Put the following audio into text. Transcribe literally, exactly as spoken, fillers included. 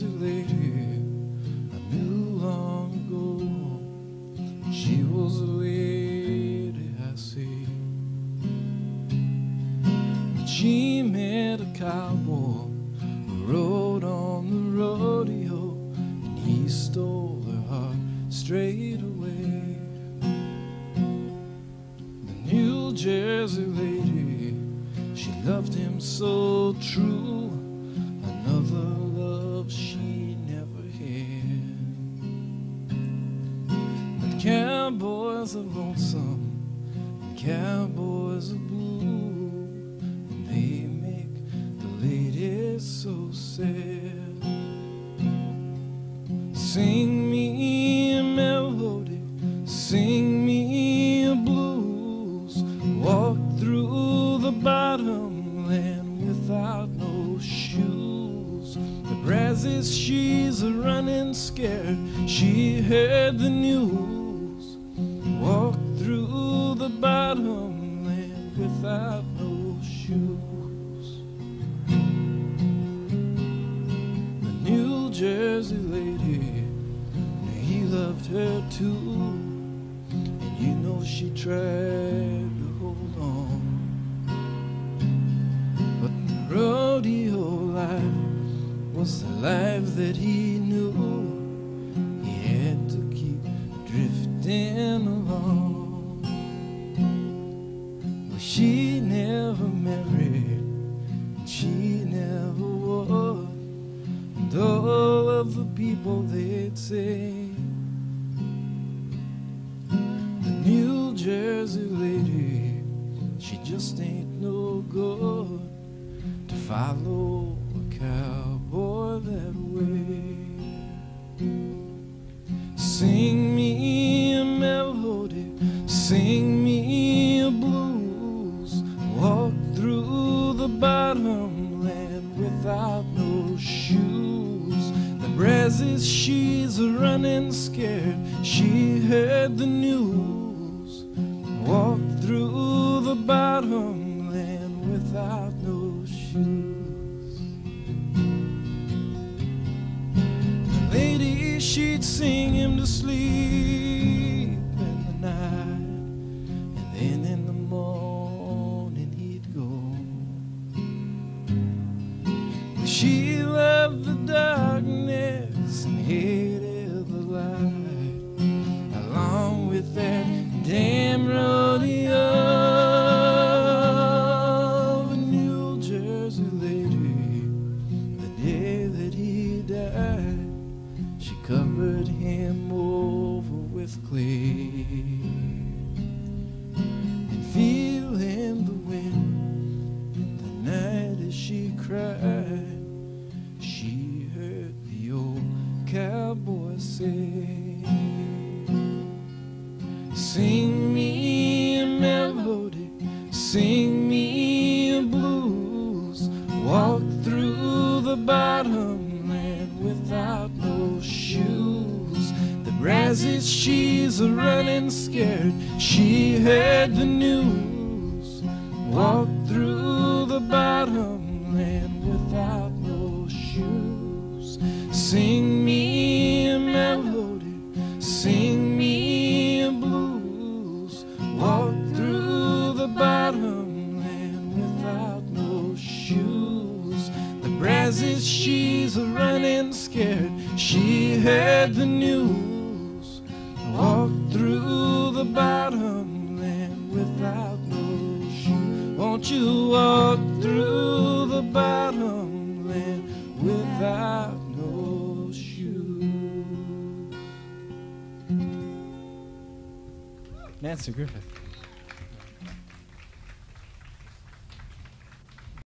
Jersey lady I knew long ago. She was a lady, I see. But she met a cowboy who rode on the rodeo, and he stole her heart straight away. The New Jersey lady, she loved him so true, another love she never had. But cowboys are lonesome, and cowboys are blue, and they make the ladies so sad. Sing me a melody, sing me a blues, walk through the bottomland without no shoes. The Brazos, she's a running scared, she heard the news. Walk through the bottomland without no shoes. The New Jersey lady, he loved her too, and you know she tried to hold on. But the rodeo life was the life that he knew. He had to keep drifting along. Well, she never married, and she never would, and all of the people they'd say, the New Jersey lady, she just ain't no good to follow a cowboy that way. Sing me a melody, sing me a blues, walk through the bottomland without no shoes. The Brazos, she's a running scared, she heard the news. Walk through the bottomland without no shoes. The lady, she'd sing him to sleep in the night, and then in the morning he'd go. She loved the darkness and hated the light, along with that damn rodeo. The New Jersey lady, the day that he died, she covered him over with clay, and feeling the wind in the night as she cried, she heard the old cowboy say, sing me a melody, sing me a blues, walk through the bottomland without no shoes. The Brazos, she's a running scared, she heard the news. Walk through the bottomland without no shoes. Sing me a melody, sing me a blues, walk through the bottomland without no shoes. The Brazos, she's a running scared, she heard the news. Walk through the bottomland without no shoes. Won't you walk through the bottomland without no shoes? Nanci Griffith.